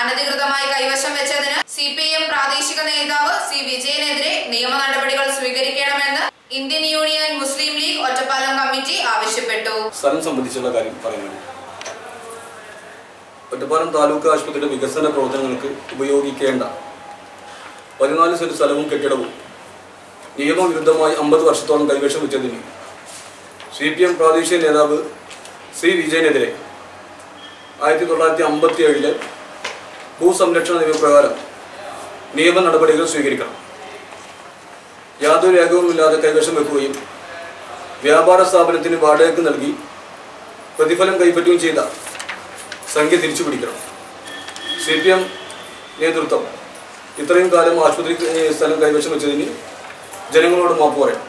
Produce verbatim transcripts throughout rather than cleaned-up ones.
അനധികൃതമായി കൈവശം വെച്ചതിന് സി പി ഐ എം പ്രാദേശിക നേതാവ് സി വിജയനെതിരെ നിയമ നടപടികൾ സ്വീകരിക്കണമെന്ന് Indian Union Muslim League Ottapalam committee ആവശ്യപ്പെട്ടു. സ്ഥലം സംബന്ധിച്ചുള്ള കാര്യം പറയുന്നത് ഒറ്റപ്പാലം താലൂക്ക് ആശുപത്രിയുടെ വികസന പ്രവർത്തനങ്ങൾക്ക് ഉപയോഗിക്കേണ്ട പതിനാല് സെന്റ് സ്ഥലവും കെട്ടിടവും നിയമവിരുദ്ധമായി അമ്പത് വർഷത്തോളം കൈവശം വെച്ചതിന് സി പി എം പ്രാദേശിക നേതാവ് സി വിജയനെതിരെ ആയിരത്തി തൊള്ളായിരത്തി അമ്പത്തി ഏഴിലെ ഭൂസംരക്ഷണ നിയമപ്രകാരം നിയമ നടപടികൾ സ്വീകരിക്കണം. യാതൊരു രേഖവുമില്ലാതെ കൈവശം വെക്കുകയും വ്യാപാര സ്ഥാപനത്തിന് വാടകയ്ക്ക് നൽകി പ്രതിഫലം കൈപ്പറ്റുകയും ചെയ്ത സംഖ്യ തിരിച്ചു പിടിക്കണം. സി പി എം നേതൃത്വം ഇത്രയും കാലം ആശുപത്രി സ്ഥലം കൈവശം വെച്ചതിന് ജനങ്ങളോട് മാപ്പ് പറയണം.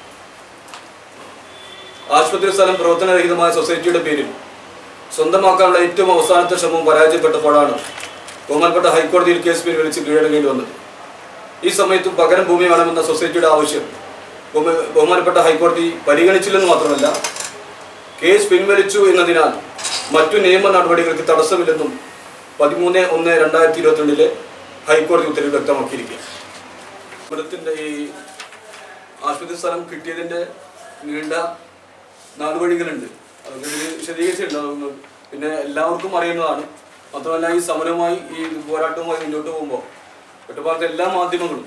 ആശുപത്രി സ്ഥലം പ്രവർത്തനരഹിതമായ സൊസൈറ്റിയുടെ പേരിൽ സ്വന്തമാക്കാനുള്ള ഏറ്റവും അവസാനത്തെ ശ്രമം പരാജയപ്പെട്ടപ്പോഴാണ് ബഹുമാനപ്പെട്ട ഹൈക്കോടതിയിൽ കേസ് പിൻവലിച്ച് കീഴടങ്ങേണ്ടി വന്നത്. ഈ സമയത്തും പകരം ഭൂമി വേണമെന്ന സൊസൈറ്റിയുടെ ആവശ്യം ബഹുമാനപ്പെട്ട ഹൈക്കോടതി പരിഗണിച്ചില്ലെന്ന് മാത്രമല്ല, കേസ് പിൻവലിച്ചു എന്നതിനാൽ മറ്റു നിയമ നടപടികൾക്ക് തടസ്സമില്ലെന്നും പതിമൂന്ന് ഒന്ന് രണ്ടായിരത്തി ഇരുപത്തിരണ്ടിലെ ഹൈക്കോടതി ഉത്തരവിൽ വ്യക്തമാക്കിയിരിക്കുക. മൃതത്തിൻ്റെ ഈ ആശുപത്രി സ്ഥലം കിട്ടിയതിൻ്റെ നീണ്ട നാടുവഴികളുണ്ട്. അതൊക്കെ വിശദീകരിച്ചിട്ടുണ്ടാകുന്നു. പിന്നെ എല്ലാവർക്കും അറിയുന്നതാണ്. മാത്രമല്ല, ഈ സമരവുമായി ഈ പോരാട്ടവുമായി മുന്നോട്ട് പോകുമ്പോൾ ഒറ്റപ്പാലത്തെ എല്ലാ മാധ്യമങ്ങളും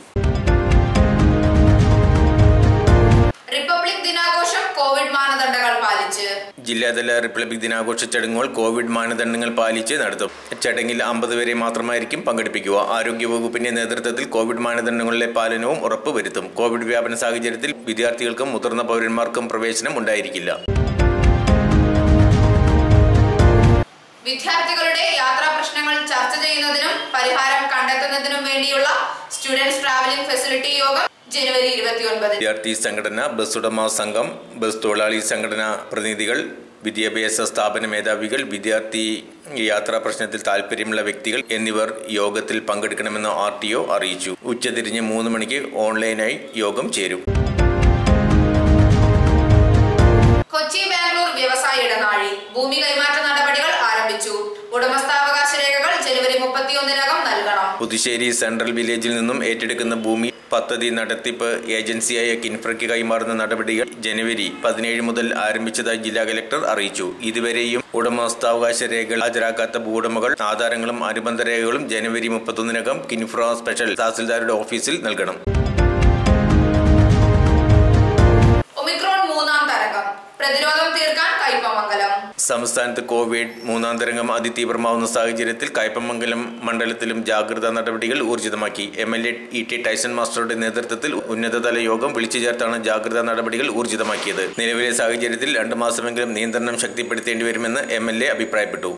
റിപ്പബ്ലിക് ദിനാഘോഷം കോവിഡ് മാനദണ്ഡങ്ങൾ പാലിച്ച് ജില്ലാതല റിപ്പബ്ലിക് ദിനാഘോഷ ചടങ്ങുകൾ കോവിഡ് മാനദണ്ഡങ്ങൾ പാലിച്ച് നടത്തും. ചടങ്ങിൽ അമ്പത് പേരെ മാത്രമായിരിക്കും പങ്കെടുപ്പിക്കുക. ആരോഗ്യവകുപ്പിന്റെ നേതൃത്വത്തിൽ കോവിഡ് മാനദണ്ഡങ്ങളുടെ പാലനവും ഉറപ്പുവരുത്തും. കോവിഡ് വ്യാപന സാഹചര്യത്തിൽ വിദ്യാർത്ഥികൾക്കും മുതിർന്ന പൗരന്മാർക്കും പ്രവേശനം ഉണ്ടായിരിക്കില്ല. വിദ്യാർത്ഥികളുടെ യാത്രാ പ്രശ്നങ്ങൾ ചർച്ച ചെയ്യുന്നതിനും പരിഹാരം കണ്ടെത്തുന്നതിനും വേണ്ടിയുള്ള സ്റ്റുഡൻസ് ട്രാവലിംഗ് ഫെസിലിറ്റി യോഗം ജനുവരി ഇരുപത്തിയൊൻപത്. വിദ്യാർത്ഥി സംഘടന, ബസ് ഉടമ സംഘം, ബസ് തൊഴിലാളി സംഘടനാ പ്രതിനിധികൾ, വിദ്യാഭ്യാസ സ്ഥാപന മേധാവികൾ, വിദ്യാർത്ഥി യാത്രാ പ്രശ്നത്തിൽ താൽപര്യമുള്ള വ്യക്തികൾ എന്നിവർ യോഗത്തിൽ പങ്കെടുക്കണമെന്ന് ആർ ടി ഒ അറിയിച്ചു. ഉച്ചതിരിഞ്ഞ് മൂന്ന് മണിക്ക് ഓൺലൈനായി യോഗം ചേരും. കൊച്ചി ബാംഗ്ലൂർ വ്യവസായ ഇടനാഴി ഭൂമി കൈമാറ്റ നടപടികൾ ആരംഭിച്ചു. ഉടമസ്ഥാവകാശ രേഖകൾ ജനുവരി മുപ്പത്തിയൊന്നിനകം നൽകണം. പുതുശ്ശേരി സെൻട്രൽ വില്ലേജിൽ നിന്നും ഏറ്റെടുക്കുന്ന ഭൂമി പദ്ധതി നടത്തിപ്പ് ഏജൻസിയായ കിൻഫ്രയ്ക്ക് കൈമാറുന്ന നടപടികൾ ജനുവരി പതിനേഴ് മുതൽ ആരംഭിച്ചതായി ജില്ലാ കലക്ടർ അറിയിച്ചു. ഇതുവരെയും ഉടമസ്ഥാവകാശ രേഖകൾ ഹാജരാക്കാത്ത ഭൂവുടമകൾ ആധാരങ്ങളും അനുബന്ധ രേഖകളും ജനുവരി മുപ്പത്തൊന്നിനകം കിൻഫ്ര സ്പെഷ്യൽ തഹസിൽദാരുടെ ഓഫീസിൽ നൽകണം. ഒമിക്രോൺ മൂന്നാം തരംഗം പ്രതിരോധം തീർക്കാൻ കയ്പമംഗലം. സംസ്ഥാനത്ത് കോവിഡ് മൂന്നാം തരംഗം അതിതീവ്രമാവുന്ന സാഹചര്യത്തിൽ കയ്പമംഗലം മണ്ഡലത്തിലും ജാഗ്രതാ നടപടികൾ ഊർജിതമാക്കി. M L A E T Tyson മാസ്റ്ററുടെ നേതൃത്വത്തിൽ ഉന്നതതല യോഗം വിളിച്ചു ചേർത്താണ് ജാഗ്രതാ നടപടികൾ ഊർജിതമാക്കിയത്. നിലവിലെ സാഹചര്യത്തിൽ രണ്ടു മാസമെങ്കിലും നിയന്ത്രണം ശക്തിപ്പെടുത്തേണ്ടി വരുമെന്ന് എം എൽ എ അഭിപ്രായപ്പെട്ടു.